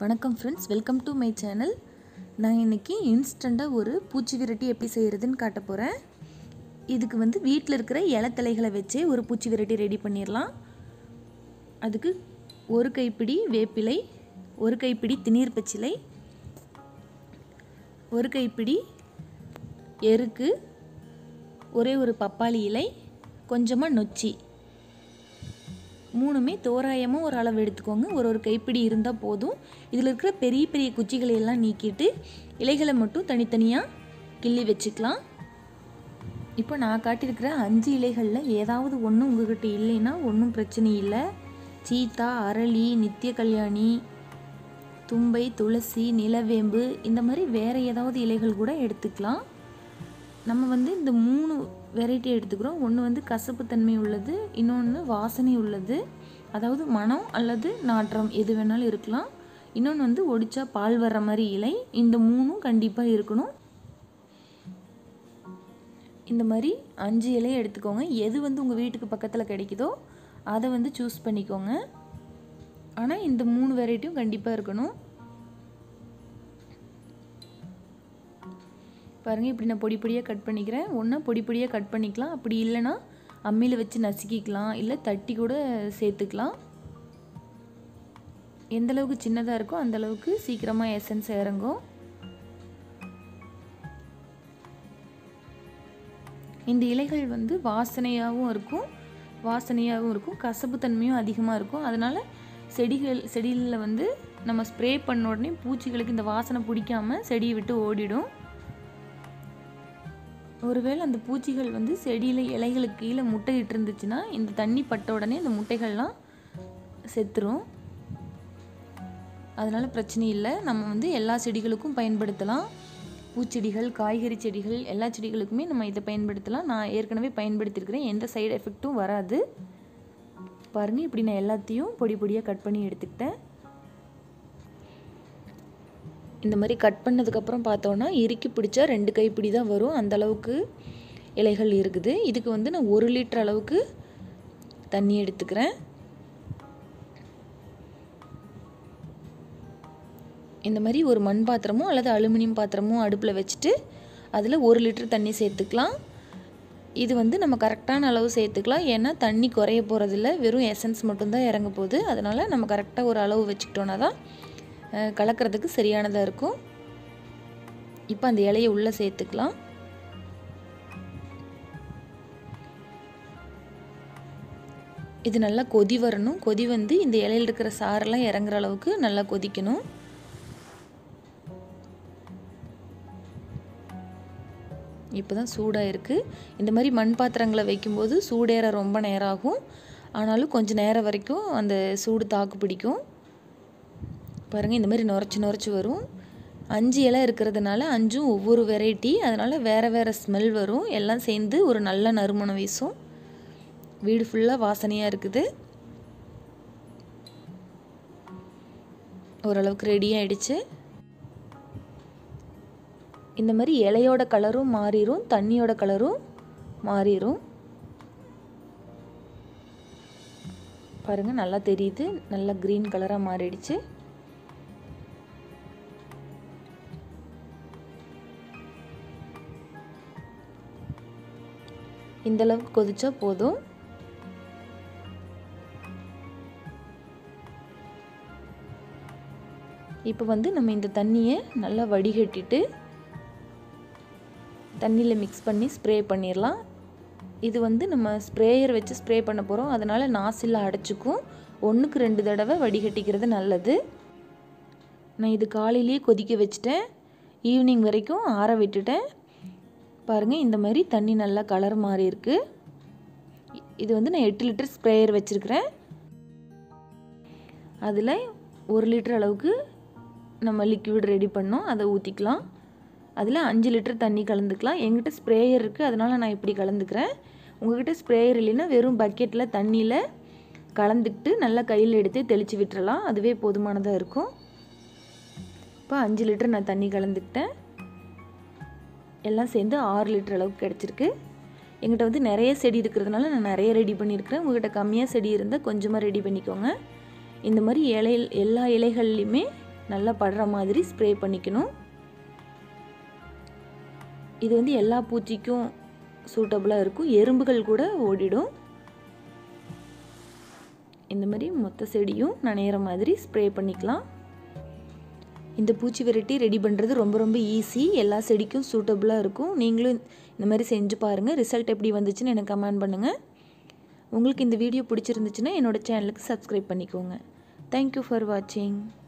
வணக்கம் friends, welcome to my channel. நான் இன்றைக்கி இன்ஸ்டண்ட்டாக ஒரு பூச்சி விரட்டி எப்படி செய்கிறதுன்னு காட்ட போகிறேன். இதுக்கு வீட்டில் இருக்கிற இலத்தலைகளை வச்சே ஒரு பூச்சி விரட்டி ரெடி பண்ணிடலாம். அதுக்கு ஒரு கைப்பிடி வேப்பிலை, ஒரு கைப்பிடி திணீர் பச்சிலை, ஒரு கைப்பிடி எருக்கு, ஒரே ஒரு பப்பாளி இலை, கொஞ்சமாக நொச்சி, மூணுமே தோராயமாக ஒரு அளவு எடுத்துக்கோங்க. ஒரு கைப்பிடி இருந்தால் போதும். இதில் இருக்கிற பெரிய பெரிய குச்சிகளை எல்லாம் நீக்கிட்டு இலைகளை மட்டும் தனித்தனியாக கிள்ளி வச்சுக்கலாம். இப்போ நான் காட்டியிருக்கிற 5 இலைகளில் ஏதாவது ஒன்று உங்கள்கிட்ட இல்லைன்னா ஒன்றும் பிரச்சனை இல்லை. சீத்தா, அரளி, நித்திய கல்யாணி, தும்பை, துளசி, நிலவேம்பு, இந்த மாதிரி வேறு ஏதாவது இலைகள் கூட எடுத்துக்கலாம். நம்ம இந்த 3 வெரைட்டி எடுத்துக்கிறோம். ஒன்று கசப்பு தன்மை உள்ளது, இன்னொன்று வாசனை உள்ளது, அதாவது மனம் அல்லது நாற்றம் எது வேணாலும் இருக்கலாம். இன்னொன்று ஒடிச்சா பால் வர்ற மாதிரி இலை. இந்த 3ம் கண்டிப்பாக இருக்கணும். இந்த மாதிரி 5 இலையை எடுத்துக்கோங்க. எது உங்கள் வீட்டுக்கு பக்கத்தில் கிடைக்குதோ அதை சூஸ் பண்ணிக்கோங்க. ஆனால் இந்த 3 வெரைட்டியும் கண்டிப்பாக இருக்கணும். பாருங்கள், இப்படி நான் பொடி பொடியாக கட் பண்ணிக்கிறேன். ஒன்றா பொடி பொடியாக கட் பண்ணிக்கலாம். அப்படி இல்லைன்னா அம்மியில் வச்சு நசுக்கிக்கலாம், இல்லை தட்டி கூட சேர்த்துக்கலாம். எந்தளவுக்கு சின்னதாக இருக்கோ அந்தளவுக்கு சீக்கிரமாக எசன்ஸ் இறங்கும். இந்த இலைகள் வாசனையாகவும் இருக்கும், கசப்பு தன்மையும் அதிகமாக இருக்கும். அதனால் செடிகளில் நம்ம ஸ்ப்ரே பண்ண உடனே பூச்சிகளுக்கு இந்த வாசனை பிடிக்காமல் செடியை விட்டு ஓடிடும். ஒருவேளை அந்த பூச்சிகள் செடியில் இலைகளுக்கு கீழே முட்டையிட்டு இருந்துச்சுன்னா இந்த தண்ணி பட்ட உடனே இந்த முட்டைகள்லாம் செத்துரும். அதனால் பிரச்சனை இல்லை. நம்ம எல்லா செடிகளுக்கும் பயன்படுத்தலாம். பூச்செடிகள், காய்கறி செடிகள், எல்லா செடிகளுக்குமே நம்ம இதை பயன்படுத்தலாம். நான் ஏற்கனவே பயன்படுத்தியிருக்கிறேன். எந்த சைடு எஃபெக்ட்டும் வராது. பாருங்கள், இப்படி நான் எல்லாத்தையும் பொடி பொடியாக கட் பண்ணி எடுத்துக்கிட்டேன். இந்த மாதிரி கட் பண்ணதுக்கப்புறம் பார்த்தோன்னா இறுக்கி பிடிச்சா 2 கைப்பிடி தான் வரும். அந்தளவுக்கு இலைகள் இருக்குது. இதுக்கு நான் 1 லிட்டர் அளவுக்கு தண்ணி எடுத்துக்கிறேன். இந்த மாதிரி ஒரு மண் பாத்திரமோ அல்லது அலுமினியம் பாத்திரமோ அடுப்பில் வச்சுட்டு அதில் 1 லிட்டர் தண்ணி சேர்த்துக்கலாம். இது நம்ம கரெக்டான அளவு சேர்த்துக்கலாம். ஏன்னா தண்ணி குறைய போகிறதில்ல, வெறும் எசன்ஸ் மட்டும்தான் இறங்க போகுது. அதனால் நம்ம கரெக்டாக ஒரு அளவு வச்சுக்கிட்டோன்னா தான் கலக்கிறதுக்கு சரியானதாக இருக்கும். இப்போ அந்த இலையை உள்ளே சேர்த்துக்கலாம். இது நல்லா கொதி வரணும். கொதி இந்த இலையில் இருக்கிற சாரெல்லாம் இறங்குற அளவுக்கு நல்லா கொதிக்கணும். இப்போ தான் சூடாக இருக்குது. இந்த மாதிரி மண் பாத்திரங்களை வைக்கும்போது சூடேற ரொம்ப நேரம் ஆகும். ஆனாலும் கொஞ்சம் நேரம் வரைக்கும் அந்த சூடு தாக்கு பிடிக்கும். பாருங்கள், இந்த மாதிரி நுரைச்சி வரும். 5 இலை இருக்கிறதுனால 5ம் ஒவ்வொரு வெரைட்டி, அதனால் வேறு ஸ்மெல் வரும். எல்லாம் சேர்ந்து ஒரு நல்ல நறுமணம் வீசும். வீடு ஃபுல்லாக வாசனையாக இருக்குது. ஓரளவுக்கு ரெடி ஆகிடுச்சு. இந்த மாதிரி இலையோட கலரும் மாறிடும், தண்ணியோட கலரும் மாறிடும். பாருங்கள், நல்லா தெரியுது. நல்லா க்ரீன் கலராக மாறிடுச்சு. இந்த அளவுக்கு கொதிச்சா போதும். இப்போ நம்ம இந்த தண்ணியை நல்லா வடிகட்டிட்டு தண்ணியில் மிக்ஸ் பண்ணி ஸ்ப்ரே பண்ணிடலாம். இது நம்ம ஸ்ப்ரேயர் வச்சு ஸ்ப்ரே பண்ண போகிறோம். அதனால் நாசில் அடைச்சிக்கும். 1க்கு 2 தடவை வடிகட்டிக்கிறது நல்லது. நான் இது காலையிலேயே கொதிக்க வச்சுட்டேன். ஈவினிங் வரைக்கும் ஆற விட்டுட்டேன். பாருங்கள், இந்த மாதிரி தண்ணி நல்லா கலர் மாறி இருக்குது. இது நான் 8 லிட்டர் ஸ்ப்ரேயர் வச்சுருக்கிறேன். அதில் 1 லிட்டர் அளவுக்கு நம்ம லிக்விட் ரெடி பண்ணோம், அதை ஊற்றிக்கலாம். அதில் 5 லிட்டர் தண்ணி கலந்துக்கலாம். எங்கிட்ட ஸ்ப்ரேயர் இருக்குது, அதனால் நான் இப்படி கலந்துக்கிறேன். உங்கள்கிட்ட ஸ்ப்ரேயர் இல்லைன்னா வெறும் பக்கெட்டில் தண்ணியில் கலந்துக்கிட்டு நல்லா கையில் எடுத்து தெளித்து விட்டுறலாம். அதுவே போதுமானதாக இருக்கும். இப்போ 5 லிட்டர் நான் தண்ணி கலந்துக்கிட்டேன். எல்லாம் சேர்ந்து 6 லிட்டர் அளவுக்கு கிடச்சிருக்கு. எங்கிட்ட நிறைய செடி இருக்கிறதுனால நான் நிறைய ரெடி பண்ணியிருக்கிறேன். உங்கள்கிட்ட கம்மியாக செடி இருந்தால் கொஞ்சமாக ரெடி பண்ணிக்கோங்க. இந்த மாதிரி எல்லா இலைகள்லையுமே நல்லா படுற மாதிரி ஸ்ப்ரே பண்ணிக்கணும். இது வந்து எல்லா பூச்சிக்கும் சூட்டபுளாக இருக்கும். எறும்புகள் கூட ஓடிடும். இந்த மாதிரி மொத்த செடியும் நனையிற மாதிரி ஸ்ப்ரே பண்ணிக்கலாம். இந்த பூச்சி விரட்டி ரெடி பண்ணுறது ரொம்ப ரொம்ப ஈஸி. எல்லா செடிக்கும் சூட்டபுளாக இருக்கும். நீங்களும் இந்த மாதிரி செஞ்சு பாருங்கள். ரிசல்ட் எப்படி வந்துச்சுன்னு எனக்கு கமெண்ட் பண்ணுங்கள். உங்களுக்கு இந்த வீடியோ பிடிச்சிருந்துச்சுன்னா என்னோடய சேனலுக்கு சப்ஸ்கிரைப் பண்ணிக்கோங்க. தேங்க்யூ ஃபார் வாட்சிங்.